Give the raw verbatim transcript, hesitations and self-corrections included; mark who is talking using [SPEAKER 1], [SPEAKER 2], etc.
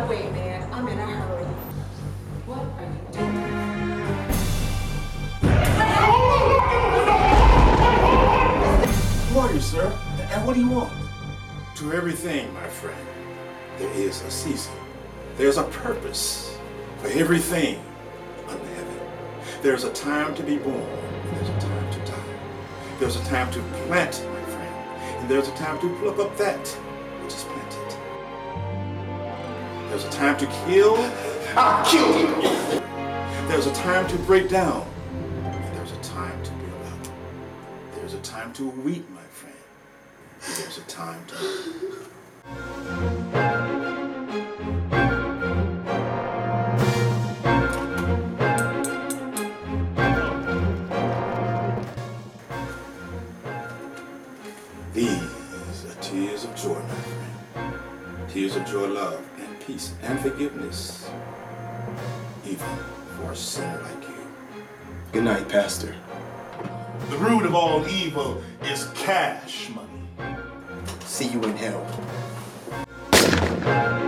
[SPEAKER 1] gotta wait, man. I'm in a hurry. What are you doing?
[SPEAKER 2] Who are you, sir? And what do you want?
[SPEAKER 3] To everything, my friend, there is a season. There's a purpose for everything under heaven. There's a time to be born, and there's a time to die. There's a time to plant, my friend, and there's a time to pluck up that which is planted. There's a time to kill. I'll kill you. There's a time to break down, and there's a time to build up. There's a time to weep, my friend. And there's a time to live. These are tears of joy, my friend. Tears of joy, love, and peace, and forgiveness, even for a sinner like you.
[SPEAKER 2] Good night, Pastor.
[SPEAKER 4] The root of all evil is cash money.
[SPEAKER 2] See you in hell.